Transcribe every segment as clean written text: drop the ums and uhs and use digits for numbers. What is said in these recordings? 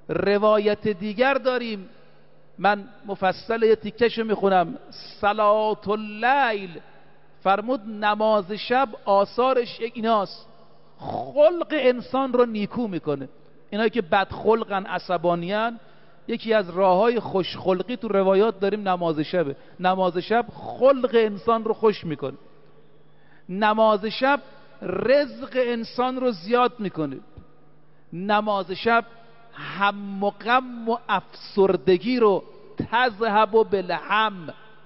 روایت دیگر داریم، من مفصل یه تیکشو میخونم. صلات اللیل فرمود نماز شب آثارش ایناست، خلق انسان رو نیکو میکنه. اینایی که بدخلقن، عصبانیان، یکی از راههای خوشخلقی تو روایات داریم نماز شبه. نماز شب خلق انسان رو خوش میکنه. نماز شب رزق انسان رو زیاد میکنه. نماز شب هم و غم و افسردگی رو تذهب بالهم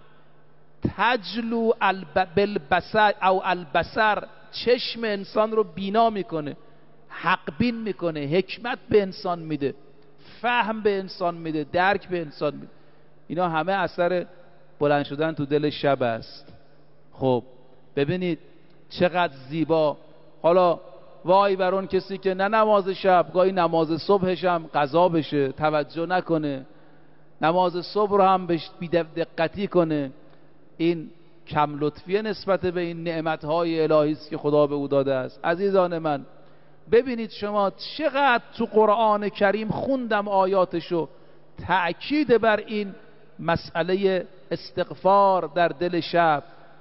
تجلو بالبصر او البصر، چشم انسان رو بینا میکنه، حق بین میکنه، حکمت به انسان میده، فهم به انسان میده، درک به انسان میده. اینا همه اثر بلند شدن تو دل شب است. خب ببینید چقدر زیبا. حالا وای بر اون کسی که نه نماز شب، گاهی نماز صبحش هم قضا بشه، توجه نکنه، نماز صبح رو هم بهش بی‌دقتی کنه. این کم لطفیه نسبت به این نعمتهای الهی است که خدا به او داده است. عزیزان من ببینید شما چقدر تو قرآن کریم خوندم آیاتشو، تأکید بر این مسئله استغفار در دل شب،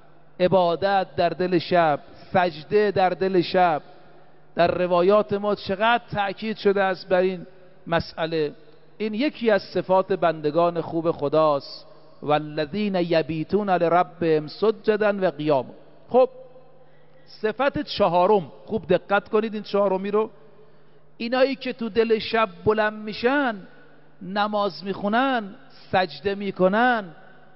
عبادت در دل شب، سجده در دل شب. در روایات ما چقدر تأکید شده است بر این مسئله. این یکی از صفات بندگان خوب خداست. والذین یبیتون لربهم سجدا و قیاما. خب صفت چهارم، خوب دقت کنید این چهارمی رو، اینایی که تو دل شب بلند میشن، نماز میخونن، سجده میکنن،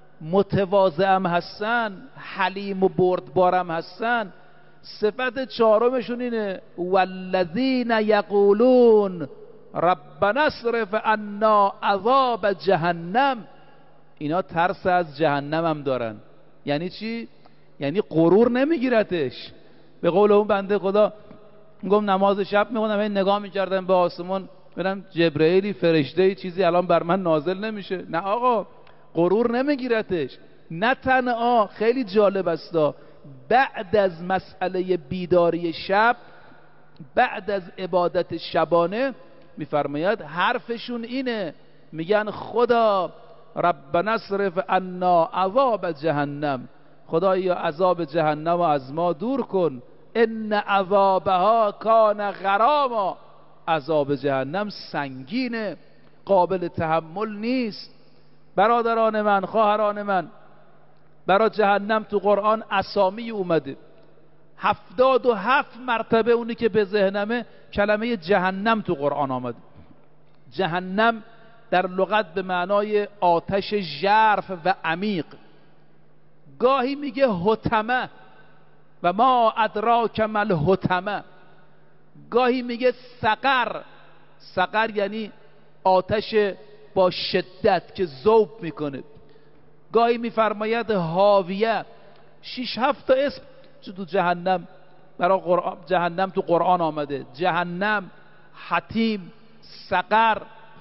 متواضع هم هستن، حلیم و بردبارم هستن، صفت چهارمشون اینه والذین یقولون ربنا اصرف عنا عذاب جهنم. اینا ترس از جهنم هم دارن. یعنی چی؟ یعنی غرور نمیگیرتش. به قول اون بنده خدا میگم نماز شب میخونم، این نگاه میکردم به آسمان، ببینم جبرئیلی فرشته چیزی الان بر من نازل نمیشه. نه آقا، غرور نمیگیرتش. نه تنها خیلی جالب است، بعد از مسئله بیداری شب، بعد از عبادت شبانه میفرماید حرفشون اینه، میگن خدا ربنا اصرف عنا عذاب جهنم، خدایا عذاب جهنم رو از ما دور کن، ان عذابها کان غراما، عذاب جهنم سنگینه، قابل تحمل نیست. برادران من، خواهران من، برای جهنم تو قرآن اسامی اومده 77 مرتبه. اونی که به ذهنمه کلمه جهنم تو قرآن آمده. جهنم در لغت به معنای آتش ژرف و عمیق. گاهی میگه حطمه و ما ادراک ما الحطمه، گاهی میگه سقر. سقر یعنی آتش با شدت که ذوب میکنه. گاهی میفرماید حاویه. 6-7 تا اسم تو جهنم برای جهنم تو قرآن آمده. جهنم، حتیم، سقر.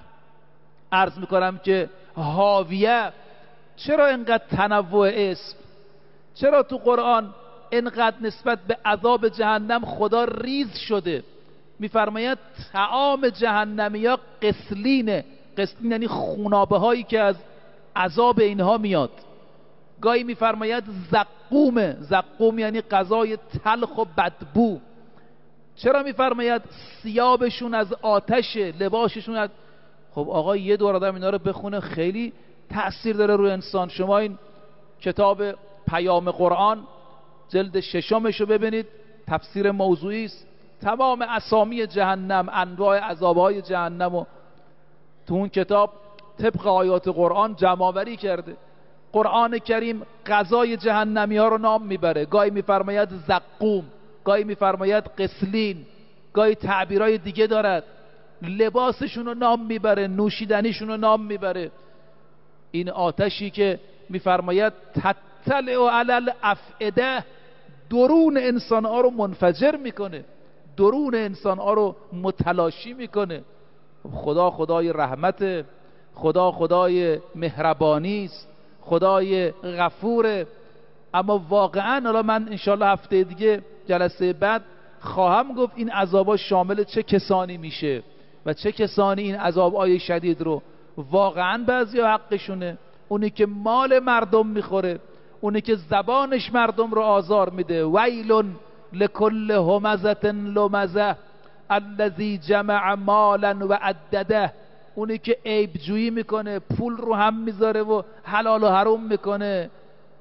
عرض میکنم که حاویه. چرا اینقدر تنوع اسم؟ چرا تو قرآن اینقدر نسبت به عذاب جهنم خدا ریز شده؟ میفرماید طعام جهنمیا قسلینه. قسلین یعنی خونابه هایی که از عذاب اینها میاد. گاهی میفرماید زقومه. زقوم یعنی غذای تلخ و بدبو. چرا میفرماید ثیابشون از آتشه، لباسشون از... خب آقا یه دور آدم اینا رو بخونه خیلی تأثیر داره روی انسان. شما این کتاب پیام قرآن جلد 6 رو ببینید، تفسیر موضوعی است، تمام اسامی جهنم، انواع عذابهای جهنم و تو اون کتاب طبق آیات قرآن جمع‌آوری کرده. قرآن کریم غذای جهنمی ها رو نام میبره. گاهی میفرماید زقوم، گاهی میفرماید قسلین، گاهی تعبیرهای دیگه دارد. لباسشون رو نام میبره، نوشیدنیشون رو نام میبره. این آتشی که میفرماید تطلع علی الافئده، درون انسان ها رو منفجر میکنه، درون انسان ها رو متلاشی میکنه. خدا خدای رحمت، خدا خدای مهربانی است، خدای غفوره. اما واقعا حالا من انشالله هفته دیگه جلسه بعد خواهم گفت این عذابا شامل چه کسانی میشه و چه کسانی این عذاب‌های شدید رو واقعا بعضی حقشونه؟ اونی که مال مردم میخوره، اونی که زبانش مردم رو آزار میده. ویل لکل همزة لمزة الذی جمع مالا و عدده، اونی که عیب جویی میکنه، پول رو هم میذاره و حلال و حرام میکنه.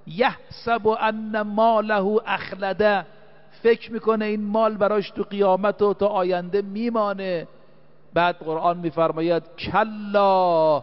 یحسب ان ماله اخلده، فکر میکنه این مال براش تو قیامت و تا آینده میمانه. بعد قرآن میفرماید کلا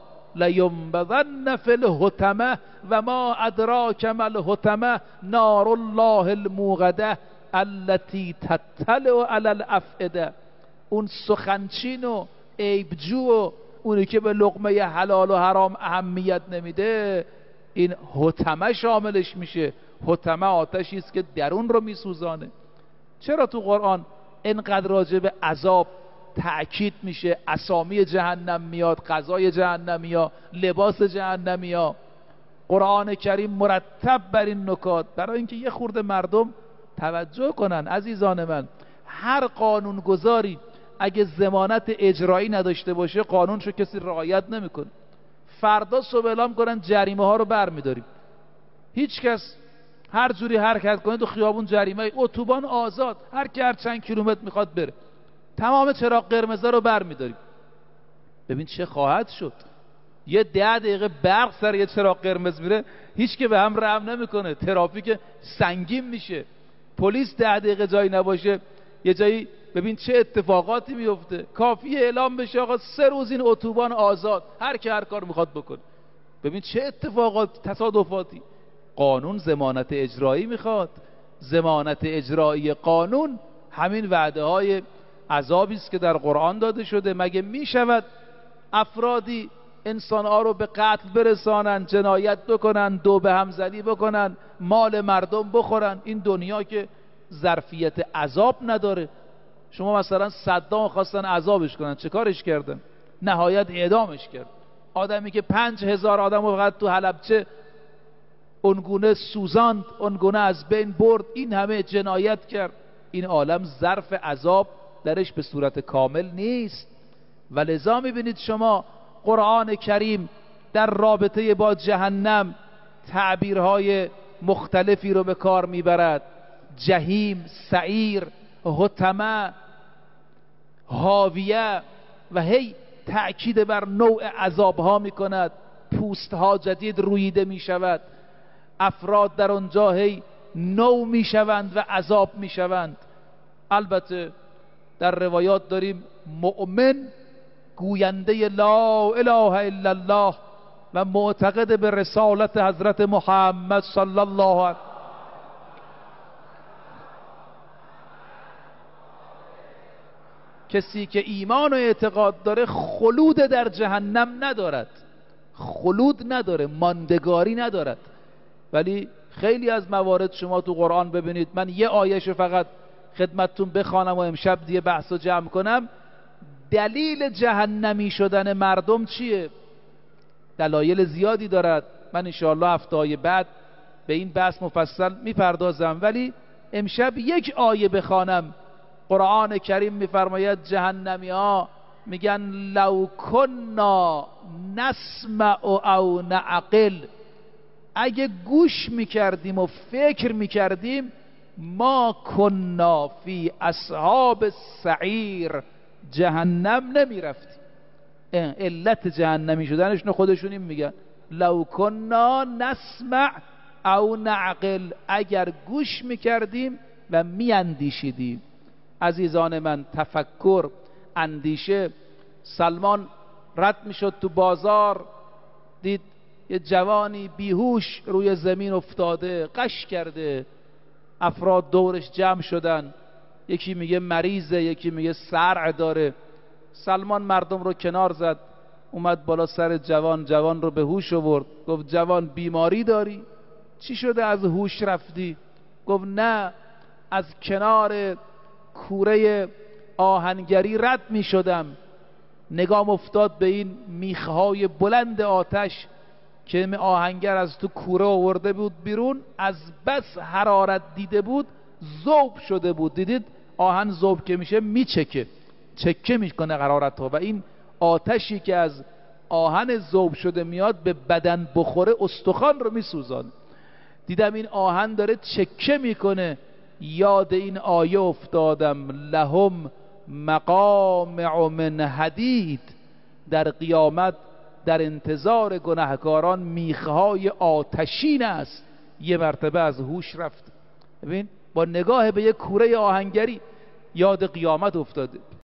لینبذن فی الحطمه و ما ادراک ما الحطمه نار الله الموقده التي تطلع علی الافئده. اون سخنچین و عیبجو و اونی که به لقمه حلال و حرام اهمیت نمیده، این حطمه شاملش میشه. حطمه آتشی است که درون رو میسوزانه. چرا تو قرآن اینقدر راجع به عذاب تأکید میشه؟ اسامی جهنم میاد، غذای جهنمیا، لباس جهنمیا. قرآن کریم مرتب بر این نکات، برای اینکه یه خورده مردم توجه کنن. عزیزان من، هر قانون گذاری اگه ضمانت اجرایی نداشته باشه قانونشو کسی رعایت نمیکنه. فردا صبح اعلام کنن جریمه ها رو برمیداریم، هیچ کس هر جوری حرکت کنه تو خیابون جریمه، اتوبان آزاد، هر کی هر چند کیلومتر میخواد بره، تمام چراغ قرمزا رو برمیداریم. ببین چه خواهد شد. یه 10 دقیقه برق سر یه چراغ قرمز میره، هیچ که به هم رحم نمیکنه، ترافیک سنگین میشه. پلیس 10 دقیقه جایی نباشه یه جایی، ببین چه اتفاقاتی میفته. کافیه اعلام بشه آقا 3 روز این اتوبان آزاد، هر کی هر کار میخواد بکنه. ببین چه اتفاقات، تصادفاتی. قانون ضمانت اجرایی میخواد. ضمانت اجرایی قانون همین وعده های عذابی است که در قرآن داده شده. مگه میشود افرادی انسانها رو به قتل برسانن، جنایت بکنن، دو به هم زنی بکنن، مال مردم بخورن؟ این دنیا که ظرفیت عذاب نداره. شما مثلا صدام خواستن عذابش کنن، چه کارش کردن؟ نهایت اعدامش کرد. آدمی که 5000 آدم رو فقط تو حلبچه اونگونه سوزاند، اونگونه از بین برد، این همه جنایت کرد. این عالم ظرف عذاب درش به صورت کامل نیست. و لذا میبینید شما قرآن کریم در رابطه با جهنم تعبیرهای مختلفی رو به کار میبرد. جهیم، سعیر، حطمه، حاویه، و هی تأکید بر نوع عذابها میکند. پوستها جدید رویده میشود، افراد در آنجا هی نو میشوند و عذاب میشوند. البته در روایات داریم مؤمن گوینده لا اله الا الله و معتقد به رسالت حضرت محمد صلی الله علیه کسی که ایمان و اعتقاد داره خلود در جهنم ندارد، خلود نداره، ماندگاری ندارد. ولی خیلی از موارد شما تو قرآن ببینید، من یه آیه‌شو فقط خدمتتون بخوانم و امشب دیگه بحثو جمع کنم. دلیل جهنمی شدن مردم چیه؟ دلایل زیادی دارد. من انشاءالله هفته‌های بعد به این بحث مفصل میپردازم، ولی امشب یک آیه بخوانم. قرآن کریم میفرماید جهنمی ها میگن لو کنا نسمع او نعقل، اگه گوش میکردیم و فکر میکردیم ما کنا فی اصحاب السعیر، جهنم نمیرفتیم. علت جهنمی شدنشون خودشون این میگن لو کنا نسمع او نعقل، اگر گوش میکردیم و میاندیشیدیم. عزیزان من، تفکر، اندیشه. سلمان رد میشد تو بازار، دید یه جوانی بیهوش روی زمین افتاده، قش کرده. افراد دورش جمع شدن، یکی میگه مریضه، یکی میگه صرع داره. سلمان مردم رو کنار زد، اومد بالا سر جوان، جوان رو به هوش آورد. گفت جوان بیماری داری؟ چی شده از هوش رفتی؟ گفت نه، از کنار کوره آهنگری رد می شدم، نگام افتاد به این میخهای بلند آتش که آهنگر از تو کوره آورده بود بیرون، از بس حرارت دیده بود ذوب شده بود. دیدید آهن ذوب که میشه میچکه، چکه میکنه قرارت ها، و این آتشی که از آهن ذوب شده میاد به بدن بخوره استخوان رو میسوزان. دیدم این آهن داره چکه میکنه، یاد این آیه افتادم لهم مقامع من حدید. در قیامت در انتظار گناهکاران میخهای آتشین است. یه مرتبه از هوش رفت. ببین با نگاه به یک کوره آهنگری یاد قیامت افتاده.